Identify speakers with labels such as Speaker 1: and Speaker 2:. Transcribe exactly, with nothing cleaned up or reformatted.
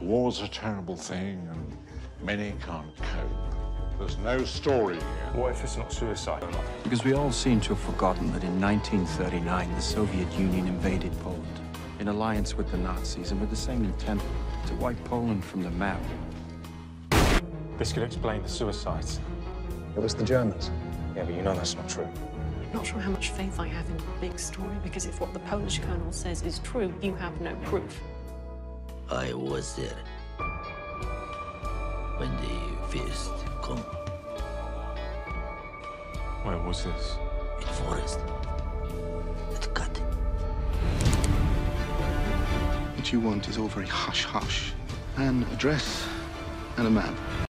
Speaker 1: War's a terrible thing, and many can't cope. There's no story here.
Speaker 2: What if it's not suicide?
Speaker 3: Because we all seem to have forgotten that in nineteen thirty-nine, the Soviet Union invaded Poland in alliance with the Nazis and with the same intent to wipe Poland from the map.
Speaker 2: This could explain the suicides.
Speaker 4: It was the Germans.
Speaker 2: Yeah, but you know that's not true.
Speaker 5: Not sure how much faith I have in the big story, because if what the Polish colonel says is true, you have no proof.
Speaker 6: I was there when the first come.
Speaker 2: Where was this?
Speaker 6: In forest. At cut.
Speaker 7: What you want is all very hush-hush. An address and a map.